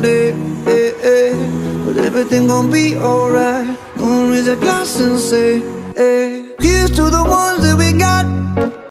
someday, but everything gon' be alright. Gonna raise a glass and say, here's to the ones that we got.